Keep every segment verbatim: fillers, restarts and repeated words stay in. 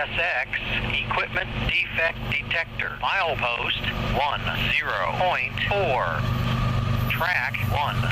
S X Equipment Defect Detector. Milepost one zero point four. Track one.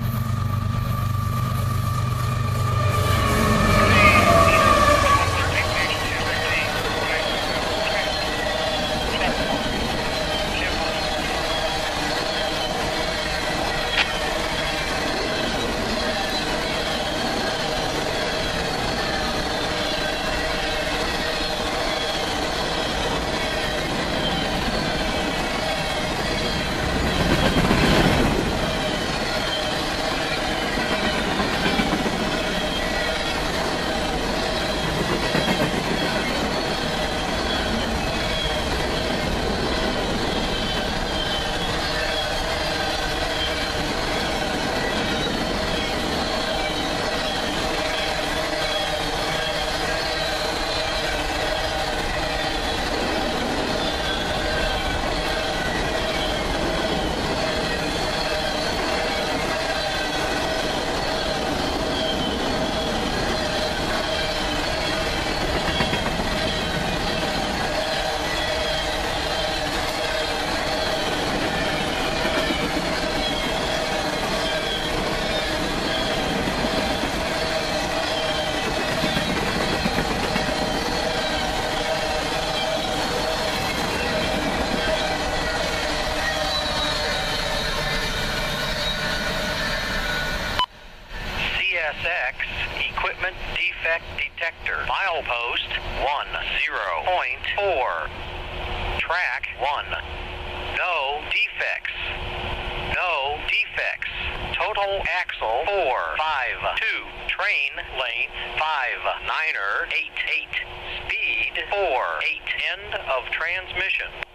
C S X Equipment Defect Detector. Milepost one zero point four. Track one. No defects. No defects. Total axle four five two. Train length five niner eight eight. Speed four eight. End of transmission.